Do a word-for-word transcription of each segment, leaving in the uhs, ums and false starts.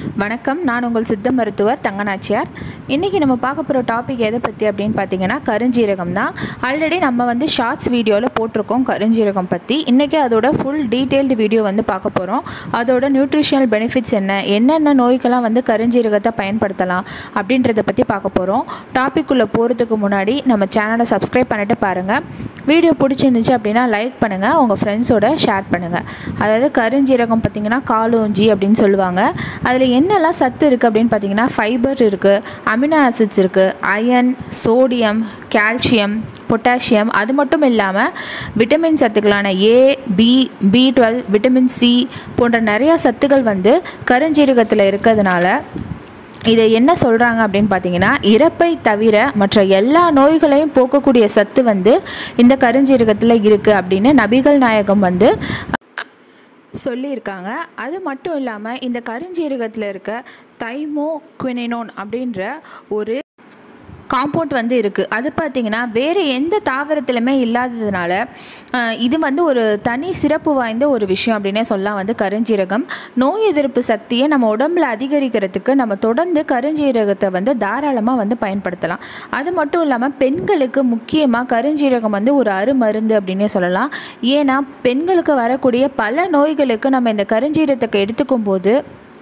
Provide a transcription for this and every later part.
வணக்கம். நான் உங்கள் சித்த மருத்துவர் தங்கநாச்சியார். இன்றைக்கி நம்ம பார்க்க போகிற டாபிக் எதை பற்றி அப்படின்னு பார்த்தீங்கன்னா கருஞ்சீரகம் தான். ஆல்ரெடி நம்ம வந்து ஷார்ட்ஸ் வீடியோவில் போட்டிருக்கோம் கருஞ்சீரகம் பற்றி. இன்றைக்கி அதோட ஃபுல் டீட்டெயில்டு வீடியோ வந்து பார்க்க போகிறோம். அதோட நியூட்ரிஷனல் பெனிஃபிட்ஸ் என்ன, என்னென்ன நோய்க்கெல்லாம் வந்து கருஞ்சீரகத்தை பயன்படுத்தலாம் அப்படின்றத பற்றி பார்க்க போகிறோம். டாபிக்குள்ளே போகிறதுக்கு முன்னாடி நம்ம சேனலை சப்ஸ்கிரைப் பண்ணிட்டு பாருங்கள். வீடியோ பிடிச்சிருந்துச்சு அப்படின்னா லைக் பண்ணுங்கள், உங்கள் ஃப்ரெண்ட்ஸோட ஷேர் பண்ணுங்கள். அதாவது கருஞ்சீரகம் பார்த்திங்கன்னா காலோஞ்சி அப்படின்னு சொல்லுவாங்க. அதில் என்னெல்லாம் சத்து இருக்குது அப்படின்னு பார்த்தீங்கன்னா ஃபைபர் இருக்குது, அமினோ ஆசிட்ஸ் இருக்குது, அயன், சோடியம், கால்சியம், பொட்டாசியம். அது மட்டும் இல்லாமல் விட்டமின் சத்துக்களான A, B, B twelve, vitamin C போன்ற நிறையா சத்துக்கள் வந்து கருஞ்சீரகத்தில் இருக்கிறதுனால இதை என்ன சொல்கிறாங்க அப்படின்னு பார்த்தீங்கன்னா இறப்பை தவிர மற்ற எல்லா நோய்களையும் போக்கக்கூடிய சத்து வந்து இந்த கருஞ்சீரகத்தில் இருக்குது அப்படின்னு நபிகள் நாயகம் வந்து சொல்லியிருக்காங்க. அது மட்டும் இல்லாமல் இந்த கருஞ்சீரகத்தில் இருக்க தைமோக்வினினோன் அப்படின்ற ஒரு காம்பவுண்ட் வந்து இருக்குது. அது பார்த்திங்கன்னா வேறு எந்த தாவரத்திலுமே இல்லாததுனால இது வந்து ஒரு தனி சிறப்பு வாய்ந்த ஒரு விஷயம் அப்படின்னே சொல்லலாம். வந்து கருஞ்சீரகம் நோய் எதிர்ப்பு சக்தியை நம்ம உடம்பில் அதிகரிக்கிறதுக்கு நம்ம தொடர்ந்து கருஞ்சீரகத்தை வந்து தாராளமாக வந்து பயன்படுத்தலாம். அது மட்டும் இல்லாமல் பெண்களுக்கு முக்கியமாக கருஞ்சீரகம் வந்து ஒரு அருமருந்து அப்படின்னே சொல்லலாம். ஏன்னா பெண்களுக்கு வரக்கூடிய பல நோய்களுக்கு நம்ம இந்த கருஞ்சீரகத்தை எடுத்துக்கும் போது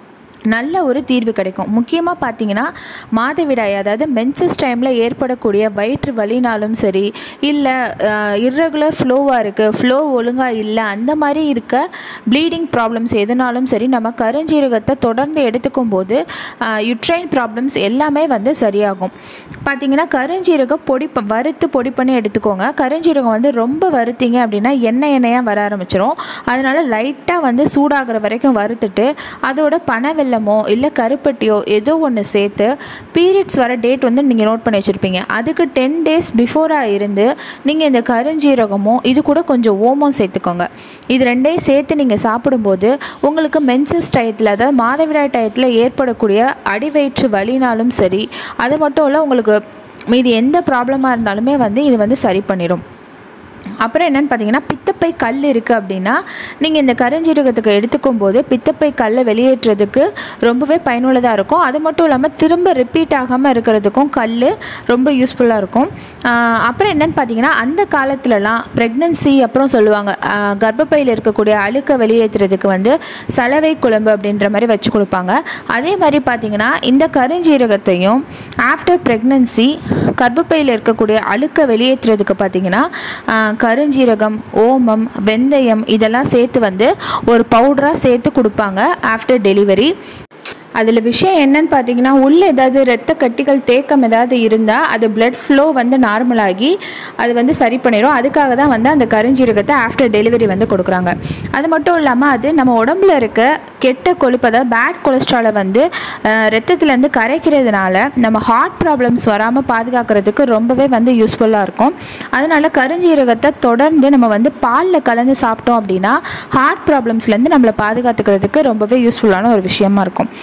நல்ல ஒரு தீர்வு கிடைக்கும். முக்கியமாக பார்த்திங்கன்னா மாதவிடாய், அதாவது மென்சஸ் டைமில் ஏற்படக்கூடிய வயிற்று வலினாலும் சரி, இல்லை இர்ரெகுலர் ஃப்ளோவாக இருக்குது, ஃப்ளோ ஒழுங்காக இல்லை, அந்த மாதிரி இருக்க ப்ளீடிங் ப்ராப்ளம்ஸ் எதுனாலும் சரி நம்ம கருஞ்சீரகத்தை தொடர்ந்து எடுத்துக்கும் போது யுட்ரைன் ப்ராப்ளம்ஸ் எல்லாமே வந்து சரியாகும். பார்த்திங்கன்னா கருஞ்சீரகம் பொடி வறுத்து பொடி பண்ணி எடுத்துக்கோங்க. கருஞ்சீரகம் வந்து ரொம்ப வறுத்திங்க அப்படின்னா எண்ணெய் எண்ணெயாக வர ஆரம்பிச்சிடும். அதனால் லைட்டாக வந்து சூடாகிற வரைக்கும் வறுத்துட்டு அதோட பனை மோ இல்லை கருப்பட்டியோ ஏதோ ஒன்று சேர்த்து பீரியட்ஸ் வர டேட் வந்து நீங்கள் நோட் பண்ணி வச்சுருப்பீங்க. அதுக்கு டென் டேஸ் பிஃபோராக இருந்து நீங்கள் இந்த கருஞ்சீரகமோ இது கூட கொஞ்சம் ஓமம் சேர்த்துக்கோங்க. இது ரெண்டையும் சேர்த்து நீங்கள் சாப்பிடும்போது உங்களுக்கு மென்சஸ் டயத்தில், அதாவது மாதவிடாய் டயத்தில் ஏற்படக்கூடிய அடிவயிற்று வலினாலும் சரி, அது மட்டும் இல்லை உங்களுக்கு மீதி எந்த ப்ராப்ளமாக இருந்தாலுமே வந்து இது வந்து சரி பண்ணிடும். அப்புறம் என்னென்னு பார்த்தீங்கன்னா பித்தப்பை கல் இருக்குது அப்படின்னா நீங்கள் இந்த கருஞ்சீரகத்துக்கு எடுத்துக்கும் போது பித்தப்பை கல்லை வெளியேற்றுறதுக்கு ரொம்பவே பயனுள்ளதாக இருக்கும். அது மட்டும் இல்லாமல் திரும்ப ரிப்பீட் ஆகாமல் இருக்கிறதுக்கும் கல் ரொம்ப யூஸ்ஃபுல்லாக இருக்கும். அப்புறம் என்னென்னு பார்த்தீங்கன்னா அந்த காலத்துலலாம் ப்ரெக்னன்சி அப்புறம் சொல்லுவாங்க கர்ப்பப்பையில் இருக்கக்கூடிய அழுக்கை வெளியேற்றுறதுக்கு வந்து சலவை குழம்பு அப்படின்ற மாதிரி வச்சு கொடுப்பாங்க. அதே மாதிரி பார்த்திங்கன்னா இந்த கருஞ்சீரகத்தையும் ஆஃப்டர் ப்ரெக்னன்சி கர்ப்பப்பையில் இருக்கக்கூடிய அழுக்கை வெளியேற்றுறதுக்கு பார்த்திங்கன்னா கருஞ்சீரகம், ஓமம், வெந்தயம் இதெல்லாம் சேர்த்து வந்து ஒரு பவுடராக சேர்த்து கொடுப்பாங்க ஆஃப்டர் டெலிவரி. அதில் விஷயம் என்னன்னு பார்த்தீங்கன்னா உள்ளே ஏதாவது இரத்த கட்டிகள் தேக்கம் ஏதாவது இருந்தால் அது பிளட் ஃப்ளோ வந்து நார்மலாகி அது வந்து சரி பண்ணிடும். அதுக்காக தான் வந்து அந்த கருஞ்சீரகத்தை ஆஃப்டர் டெலிவரி வந்து கொடுக்குறாங்க. அது மட்டும் இல்லாமல் அது நம்ம உடம்புல இருக்க கெட்ட கொழுப்பு, அதாவது பேட் கொலஸ்ட்ராலை வந்து ரத்தத்துலேருந்து கரைக்கிறதுனால நம்ம ஹார்ட் ப்ராப்ளம்ஸ் வராமல் பாதுகாக்கிறதுக்கு ரொம்பவே வந்து யூஸ்ஃபுல்லாக இருக்கும். அதனால் கருஞ்சீரகத்தை தொடர்ந்து நம்ம வந்து பாலில் கலந்து சாப்பிட்டோம் அப்படின்னா ஹார்ட் ப்ராப்ளம்ஸ்லேருந்து நம்மளை பாதுகாத்துக்கிறதுக்கு ரொம்பவே யூஸ்ஃபுல்லான ஒரு விஷயமா இருக்கும்.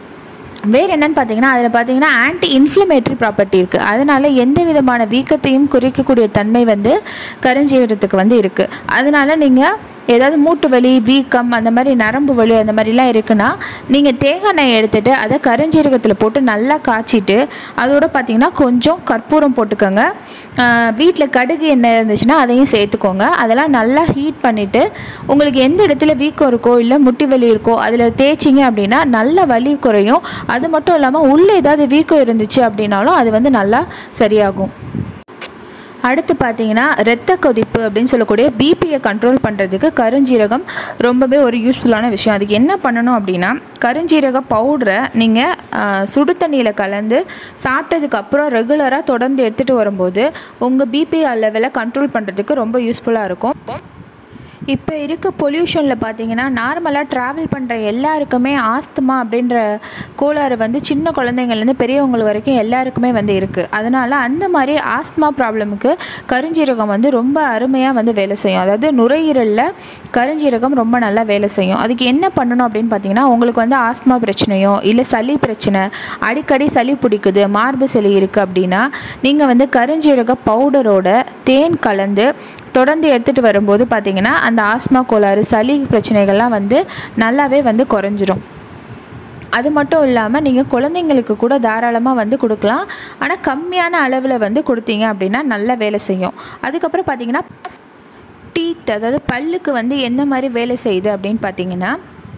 வேறு என்னென்னு பார்த்தீங்கன்னா அதில் பார்த்தீங்கன்னா ஆன்டி இன்ஃப்ளமேட்டரி ப்ராப்பர்ட்டி இருக்குது. அதனால் எந்த விதமான வீக்கத்தையும் குறைக்கக்கூடிய தன்மை வந்து கருஞ்சீரகத்துக்கு வந்து இருக்குது. அதனால் நீங்கள் ஏதாவது மூட்டு வலி, வீக்கம், அந்த மாதிரி நரம்பு வலி அந்த மாதிரிலாம் இருக்குன்னா நீங்கள் தேங்காய் எண்ணெய் எடுத்துகிட்டு அதை கருஞ்சீரகத்தில் போட்டு நல்லா காய்ச்சிட்டு அதோடு பார்த்திங்கன்னா கொஞ்சம் கற்பூரம் போட்டுக்கோங்க. வீட்டில் கடுகு எண்ணெய் இருந்துச்சுன்னா அதையும் சேர்த்துக்கோங்க. அதெல்லாம் நல்லா ஹீட் பண்ணிவிட்டு உங்களுக்கு எந்த இடத்துல வீக்கம் இருக்கோ இல்லை முட்டி வலி இருக்கோ அதில் தேய்ச்சிங்க அப்படின்னா நல்ல வலி குறையும். அது மட்டும் இல்லாமல் உள்ளே ஏதாவது வீக்கம் இருந்துச்சு அப்படின்னாலும் அது வந்து நல்லா சரியாகும். அடுத்து பார்த்தீங்கன்னா இரத்த கொதிப்பு அப்படின்னு சொல்லக்கூடிய பிபியை கண்ட்ரோல் பண்ணுறதுக்கு கருஞ்சீரகம் ரொம்பவே ஒரு யூஸ்ஃபுல்லான விஷயம். அதுக்கு என்ன பண்ணணும் அப்படின்னா கருஞ்சீரக பவுடரை நீங்கள் சுடு தண்ணியில் கலந்து சாப்பிட்டதுக்கப்புறம் ரெகுலராக தொடர்ந்து எடுத்துகிட்டு வரும்போது உங்கள் பிபி லெவலை கண்ட்ரோல் பண்ணுறதுக்கு ரொம்ப யூஸ்ஃபுல்லாக இருக்கும். இப்போ இருக்க பொல்யூஷனில் பார்த்தீங்கன்னா நார்மலாக ட்ராவல் பண்ணுற எல்லாருக்குமே ஆஸ்துமா அப்படின்ற கோளாறு வந்து சின்ன குழந்தைங்கள்லேருந்து பெரியவங்க வரைக்கும் எல்லாருக்குமே வந்து இருக்குது. அதனால் அந்த மாதிரி ஆஸ்துமா ப்ராப்ளமுக்கு கருஞ்சீரகம் வந்து ரொம்ப அருமையாக வந்து வேலை செய்யும். அதாவது நுரையீரலில் கருஞ்சீரகம் ரொம்ப நல்லா வேலை செய்யும். அதுக்கு என்ன பண்ணணும் அப்படின்னு பார்த்தீங்கன்னா உங்களுக்கு வந்து ஆஸ்துமா பிரச்சனையோ இல்லை சளி பிரச்சனை, அடிக்கடி சளி பிடிக்குது, மார்பு சளி இருக்குது அப்படின்னா நீங்கள் வந்து கருஞ்சீரக பவுடரோட தேன் கலந்து தொடர்ந்து எடுத்துகிட்டு வரும்போது பார்த்திங்கன்னா அந்த ஆஸ்மா கோளாறு, சளி பிரச்சனைகள்லாம் வந்து நல்லாவே வந்து குறைஞ்சிரும். அது மட்டும் இல்லாமல் நீங்கள் குழந்தைங்களுக்கு கூட தாராளமாக வந்து கொடுக்கலாம். ஆனால் கம்மியான அளவில் வந்து கொடுத்தீங்க அப்படின்னா நல்லா வேலை செய்யும். அதுக்கப்புறம் பார்த்திங்கன்னா டீத், அதாவது பல்லுக்கு வந்து எந்த மாதிரி வேலை செய்யுது அப்படின்னு பார்த்திங்கன்னா,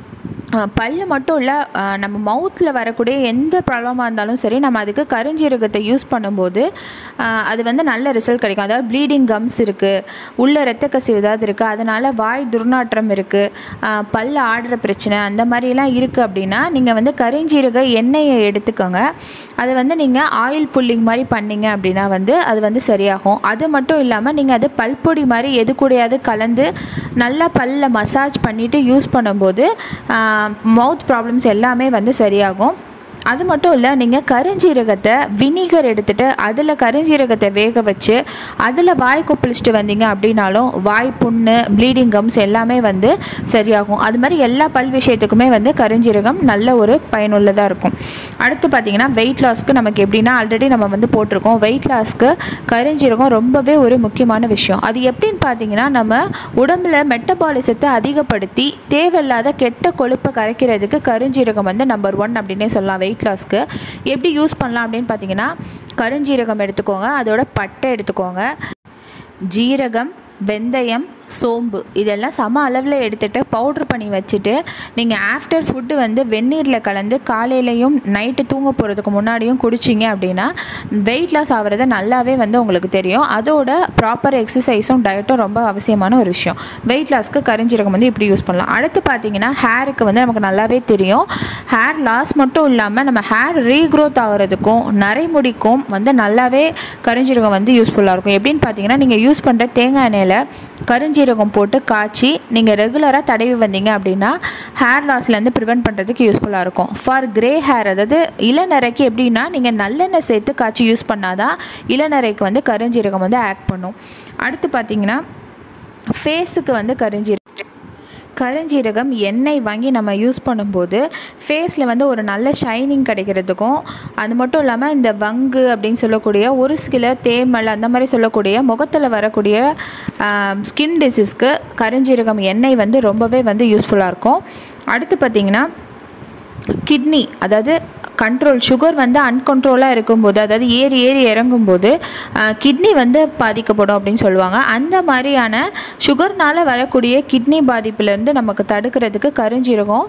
பல் மட்டும் இல்லை, நம்ம மவுத்தில் வரக்கூடிய எந்த ப்ராப்ளமாக இருந்தாலும் சரி, நம்ம அதுக்கு கருஞ்சீரகத்தை யூஸ் பண்ணும்போது அது வந்து நல்ல ரிசல்ட் கிடைக்கும். அதாவது ப்ளீடிங் கம்ஸ் இருக்குது, உள்ள இரத்த கசிவு ஏதாவது இருக்குது, அதனால் வாய் துர்நாற்றம் இருக்குது, பல் ஆடுற பிரச்சனை அந்த மாதிரிலாம் இருக்குது அப்படின்னா நீங்கள் வந்து கருஞ்சீரக எண்ணெயை எடுத்துக்கோங்க. அதை வந்து நீங்கள் ஆயில் புல்லிங் மாதிரி பண்ணிங்க அப்படின்னா வந்து அது வந்து சரியாகும். அது மட்டும் இல்லாமல் நீங்கள் அது பல்பொடி மாதிரி எது கூடயாவது கலந்து நல்லா பல்லில் மசாஜ் பண்ணிவிட்டு யூஸ் பண்ணும்போது மவுத் ப்ராப்ளம்ஸ் எல்லாமே வந்து சரியாகும். அது மட்டும் இல்லை, நீங்கள் கருஞ்சீரகத்தை வினிகர் எடுத்துகிட்டு அதில் கருஞ்சீரகத்தை வேக வச்சு அதில் வாய் கொப்பளிச்சுட்டு வந்தீங்க அப்படின்னாலும் வாய் புண்ணு, ப்ளீடிங் கம்ஸ் எல்லாமே வந்து சரியாகும். அது மாதிரி எல்லா பல் விஷயத்துக்குமே வந்து கருஞ்சீரகம் நல்ல ஒரு பயனுள்ளதாக இருக்கும். அடுத்து பார்த்திங்கன்னா வெயிட் லாஸ்க்கு நமக்கு எப்படின்னா ஆல்ரெடி நம்ம வந்து போட்டிருக்கோம். வெயிட் லாஸ்க்கு கருஞ்சீரகம் ரொம்பவே ஒரு முக்கியமான விஷயம். அது எப்படின்னு பார்த்தீங்கன்னா, நம்ம உடம்புல மெட்டபாலிசத்தை அதிகப்படுத்தி தேவையில்லாத கெட்ட கொழுப்பை கரைக்கிறதுக்கு கருஞ்சீரகம் வந்து நம்பர் ஒன் அப்படின்னே சொல்லலாம். வெயிட் லாஸ்க்கு எப்படி யூஸ் பண்ணலாம் அப்படின்னு பார்த்தீங்கன்னா, கருஞ்சீரகம் எடுத்துக்கோங்க, அதோட பட்டை எடுத்துக்கோங்க, ஜீரகம், வெந்தயம், சோம்பு இதெல்லாம் சம அளவில் எடுத்துகிட்டு பவுட்ரு பண்ணி வச்சுட்டு நீங்கள் ஆஃப்டர் ஃபுட்டு வந்து வெந்நீரில் கலந்து காலையிலையும் நைட்டு தூங்க போகிறதுக்கு முன்னாடியும் குடிச்சிங்க அப்படின்னா வெயிட் லாஸ் ஆகிறது நல்லாவே வந்து உங்களுக்கு தெரியும். அதோட ப்ராப்பர் எக்ஸசைஸும் டயட்டும் ரொம்ப அவசியமான ஒரு விஷயம். வெயிட் லாஸ்க்கு கருஞ்சீரகம் வந்து இப்படி யூஸ் பண்ணலாம். அடுத்து பார்த்திங்கன்னா ஹேருக்கு வந்து நமக்கு நல்லாவே தெரியும், ஹேர் லாஸ் மட்டும் இல்லாமல் நம்ம ஹேர் ரீக்ரோத் ஆகிறதுக்கும் நரைமுடிக்கும் வந்து நல்லாவே கருஞ்சீரகம் வந்து யூஸ்ஃபுல்லாக இருக்கும். எப்படின்னு பார்த்தீங்கன்னா, நீங்கள் யூஸ் பண்ணுற தேங்காய் எண்ணெயில் கருஞ்சீரகம் போட்டு காய்ச்சி நீங்கள் ரெகுலராக தடவி வந்தீங்க அப்படின்னா ஹேர் லாஸ்லேருந்து ப்ரிவெண்ட் பண்ணுறதுக்கு யூஸ்ஃபுல்லாக இருக்கும். ஃபார் கிரே ஹேர், அதாவது இளநரைக்கு எப்படின்னா நீங்கள் நல்லெண்ணெய் சேர்த்து காய்ச்சி யூஸ் பண்ணாதான் இளநரைக்கு வந்து கருஞ்சீரகம் வந்து ஆக்ட் பண்ணும். அடுத்து பார்த்திங்கன்னா ஃபேஸுக்கு வந்து கருஞ்சீரகம் கருஞ்சீரகம் எண்ணெய் வாங்கி நம்ம யூஸ் பண்ணும்போது ஃபேஸில் வந்து ஒரு நல்ல ஷைனிங் கிடைக்கிறதுக்கும், அது மட்டும் இல்லாமல் இந்த வங்கு அப்படின்னு சொல்லக்கூடிய ஒரு சில தேமல் அந்த மாதிரி சொல்லக்கூடிய முகத்தில் வரக்கூடிய ஸ்கின் டிசீஸ்க்கு கருஞ்சீரகம் எண்ணெய் வந்து ரொம்பவே வந்து யூஸ்ஃபுல்லாக இருக்கும். அடுத்து பார்த்திங்கன்னா கிட்னி, அதாவது கண்ட்ரோல் சுகர் வந்து அன்கண்ட்ரோலாக இருக்கும்போது, அதாவது ஏறி ஏறி இறங்கும்போது கிட்னி வந்து பாதிக்கப்படும் அப்படின்னு சொல்லுவாங்க. அந்த மாதிரியான சுகர்னால் வரக்கூடிய கிட்னி பாதிப்புலேருந்து நமக்கு தடுக்கிறதுக்கு கருஞ்சீரகம்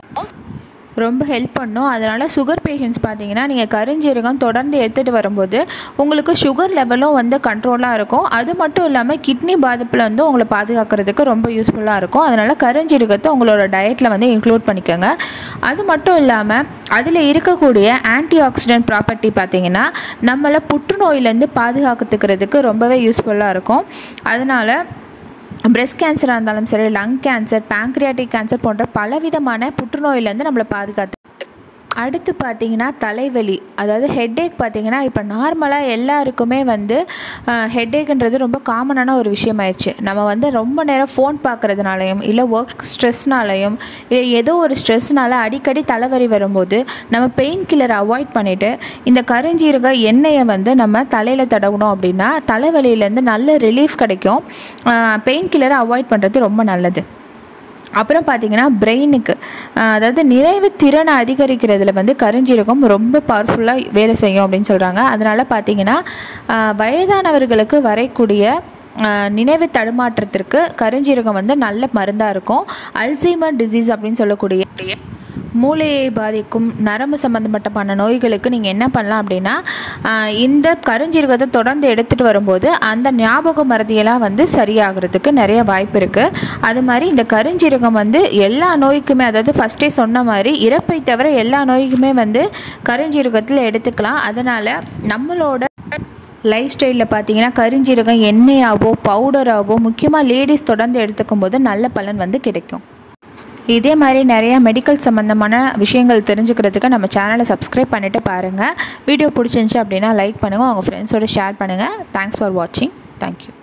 ரொம்ப ஹெல்ப் பண்ணும். அதனால் சுகர் பேஷண்ட்ஸ் பார்த்தீங்கன்னா நீங்கள் கருஞ்சீரகம் தொடர்ந்து எடுத்துகிட்டு வரும்போது உங்களுக்கு சுகர் லெவலும் வந்து கண்ட்ரோலாக இருக்கும். அது மட்டும் இல்லாமல் கிட்னி பாதிப்பில் வந்து உங்களை பாதுகாக்கிறதுக்கு ரொம்ப யூஸ்ஃபுல்லாக இருக்கும். அதனால் கருஞ்சீரகத்தை உங்களோட டயட்டில் வந்து இன்க்ளூட் பண்ணிக்கோங்க. அது மட்டும் இல்லாமல் அதில் இருக்கக்கூடிய ஆன்டி ஆக்சிடென்ட் ப்ராப்பர்ட்டி பார்த்திங்கன்னா நம்மளை புற்றுநோயிலேருந்து பாதுகாத்துக்கிறதுக்கு ரொம்பவே யூஸ்ஃபுல்லாக இருக்கும். அதனால் பிரெஸ்ட் கேன்சராக இருந்தாலும் சரி, லங் கேன்சர், பேங்க்ரியாட்டிக் கேன்சர் போன்ற பலவிதமான புற்றுநோயிலேருந்து நம்மளை பாதுகாத்து. அடுத்து பார்த்திங்கன்னா தலைவலி, அதாவது ஹெட்டேக் பார்த்திங்கன்னா இப்போ நார்மலாக எல்லாருக்குமே வந்து ஹெட்டேக்குன்றது ரொம்ப காமனான ஒரு விஷயமாயிடுச்சு. நம்ம வந்து ரொம்ப நேரம் ஃபோன் பார்க்குறதுனாலையும் இல்லை ஒர்க் ஸ்ட்ரெஸ்னாலையும் இல்லை ஏதோ ஒரு ஸ்ட்ரெஸ்னால அடிக்கடி தலைவலி வரும்போது நம்ம பெயின் கில்லரை அவாய்ட் பண்ணிவிட்டு இந்த கருஞ்சீரக எண்ணெயை வந்து நம்ம தலையில் தடவணும் அப்படின்னா தலைவலியிலேருந்து நல்ல ரிலீஃப் கிடைக்கும். பெயின் கில்லரை அவாய்ட் பண்ணுறது ரொம்ப நல்லது. அப்புறம் பார்த்திங்கன்னா பிரெயினுக்கு, அதாவது நிறைவு திறனை அதிகரிக்கிறதுல வந்து கருஞ்சீரகம் ரொம்ப பவர்ஃபுல்லாக வேலை செய்யும் அப்படின்னு சொல்கிறாங்க. அதனால் பார்த்திங்கன்னா வயதானவர்களுக்கு வரக்கூடிய நினைவு தடுமாற்றத்திற்கு கருஞ்சீரகம் வந்து நல்ல மருந்தாக இருக்கும். அல்சைமர் டிசீஸ் அப்படின்னு சொல்லக்கூடிய மூளையை பாதிக்கும் நரம்பு சம்மந்தப்பட்டமான நோய்களுக்கு நீங்கள் என்ன பண்ணலாம் அப்படின்னா இந்த கருஞ்சீரகத்தை தொடர்ந்து எடுத்துகிட்டு வரும்போது அந்த ஞாபக மறதியெல்லாம் வந்து சரியாகிறதுக்கு நிறைய வாய்ப்பு இருக்குது. அது மாதிரி இந்த கருஞ்சீரகம் வந்து எல்லா நோய்க்குமே, அதாவது ஃபஸ்ட்டே சொன்ன மாதிரி இறப்பை தவிர எல்லா நோய்க்குமே வந்து கருஞ்சீரகத்தில் எடுத்துக்கலாம். அதனால் நம்மளோட லைஃப் ஸ்டைலில் பார்த்தீங்கன்னா கருஞ்சீரகம் எண்ணெயாவோ பவுடராகவோ முக்கியமாக லேடிஸ் தொடர்ந்து எடுத்துக்கும் போது நல்ல பலன் வந்து கிடைக்கும். இதே மாதிரி நிறைய மெடிக்கல் சம்மந்தமான விஷயங்கள் தெரிஞ்சுக்கிறதுக்கு நம்ம சேனலை சப்ஸ்கிரைப் பண்ணிவிட்டு பாருங்கள். வீடியோ பிடிச்சிருந்துச்சி அப்படின்னா லைக் பண்ணுங்கள், உங்கள் ஃப்ரெண்ட்ஸோடு ஷேர் பண்ணுங்கள். தேங்க்ஸ் ஃபார் வாட்சிங். தேங்க்யூ.